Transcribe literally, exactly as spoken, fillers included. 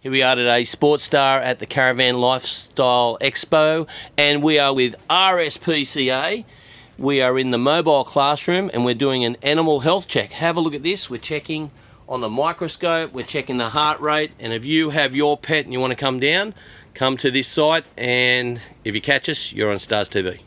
Here we are today, SPORTSTAR at the Caravan Lifestyle Expo, and we are with R S P C A. We are in the mobile classroom and we're doing an animal health check. Have a look at this. We're checking on the microscope, we're checking the heart rate, and if you have your pet and you want to come down, come to this site, and if you catch us, you're on STARStv.